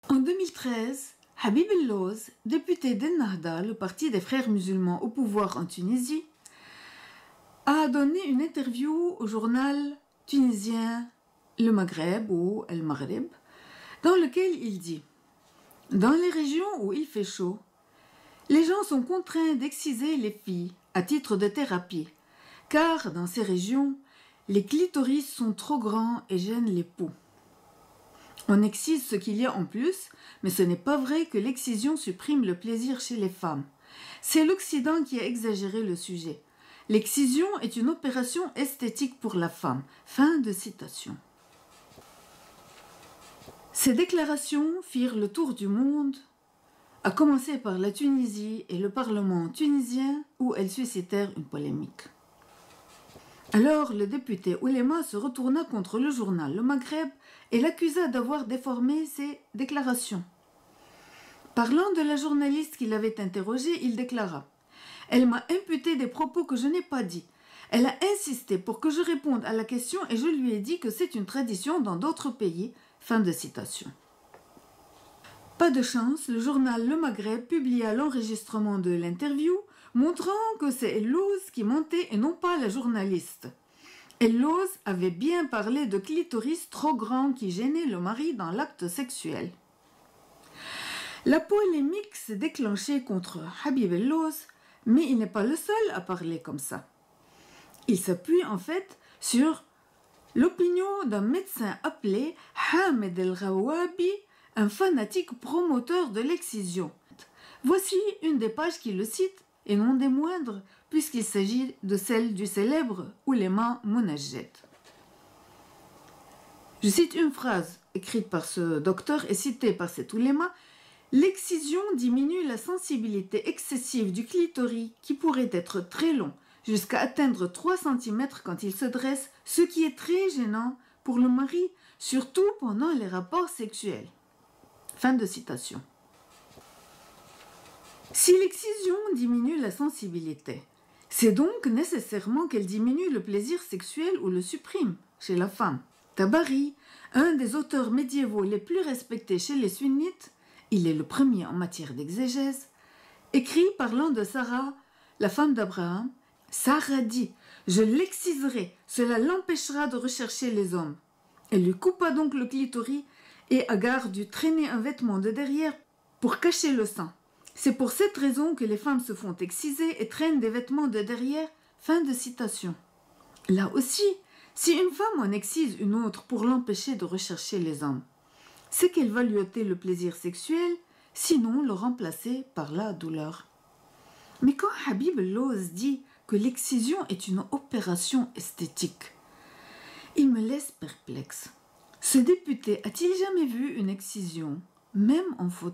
En 2013, Habib El-Lawz, député d'Ennahda, le parti des frères musulmans au pouvoir en Tunisie, a donné une interview au journal tunisien Le Maghreb ou El Maghreb, dans lequel il dit « Dans les régions où il fait chaud, les gens sont contraints d'exciser les filles à titre de thérapie, car dans ces régions, les clitoris sont trop grands et gênent les peaux. On excise ce qu'il y a en plus, mais ce n'est pas vrai que l'excision supprime le plaisir chez les femmes. C'est l'Occident qui a exagéré le sujet. L'excision est une opération esthétique pour la femme. » Fin de citation. Ces déclarations firent le tour du monde, à commencer par la Tunisie et le Parlement tunisien, où elles suscitèrent une polémique. Alors le député Oulema se retourna contre le journal Le Maghreb et l'accusa d'avoir déformé ses déclarations. Parlant de la journaliste qui l'avait interrogée, il déclara « Elle m'a imputé des propos que je n'ai pas dits. Elle a insisté pour que je réponde à la question et je lui ai dit que c'est une tradition dans d'autres pays. » Fin de citation. Pas de chance, le journal Le Maghreb publia l'enregistrement de l'interview, montrant que c'est El-Lawz qui mentait et non pas la journaliste. El-Lawz avait bien parlé de clitoris trop grands qui gênaient le mari dans l'acte sexuel. La polémique s'est déclenchée contre Habib El-Lawz, mais il n'est pas le seul à parler comme ça. Il s'appuie en fait sur l'opinion d'un médecin appelé Hamed El-Rawabi, un fanatique promoteur de l'excision. Voici une des pages qui le cite, et non des moindres, puisqu'il s'agit de celle du célèbre Oulema Munajjed. Je cite une phrase écrite par ce docteur et citée par cet Oulema. « L'excision diminue la sensibilité excessive du clitoris qui pourrait être très long, jusqu'à atteindre 3 cm quand il se dresse, ce qui est très gênant pour le mari, surtout pendant les rapports sexuels. » Fin de citation. Si l'excision diminue la sensibilité, c'est donc nécessairement qu'elle diminue le plaisir sexuel ou le supprime chez la femme. Tabari, un des auteurs médiévaux les plus respectés chez les sunnites, il est le premier en matière d'exégèse, écrit parlant de Sarah, la femme d'Abraham. Sarah dit « Je l'exciserai, cela l'empêchera de rechercher les hommes. » Elle lui coupa donc le clitoris et Agar dut traîner un vêtement de derrière pour cacher le sein. C'est pour cette raison que les femmes se font exciser et traînent des vêtements de derrière. Fin de citation. Là aussi, si une femme en excise une autre pour l'empêcher de rechercher les hommes, c'est qu'elle va lui ôter le plaisir sexuel, sinon le remplacer par la douleur. Mais quand Habib El-Lawz dit que l'excision est une opération esthétique, il me laisse perplexe. Ce député a-t-il jamais vu une excision, même en photo ?